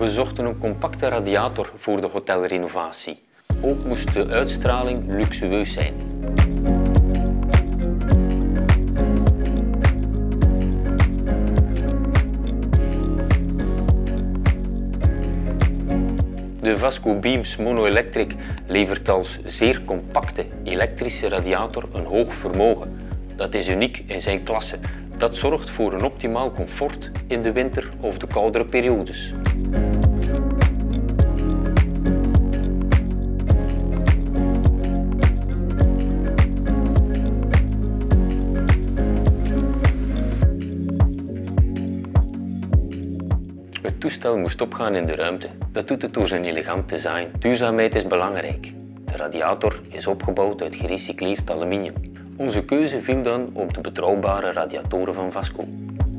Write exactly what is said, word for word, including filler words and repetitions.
We zochten een compacte radiator voor de hotelrenovatie. Ook moest de uitstraling luxueus zijn. De Vasco Beams Mono-Electric levert als zeer compacte elektrische radiator een hoog vermogen. Dat is uniek in zijn klasse. Dat zorgt voor een optimaal comfort in de winter of de koudere periodes. Het toestel moest opgaan in de ruimte. Dat doet het door zijn elegant design. Duurzaamheid is belangrijk. De radiator is opgebouwd uit gerecycleerd aluminium. Onze keuze viel dan op de betrouwbare radiatoren van Vasco.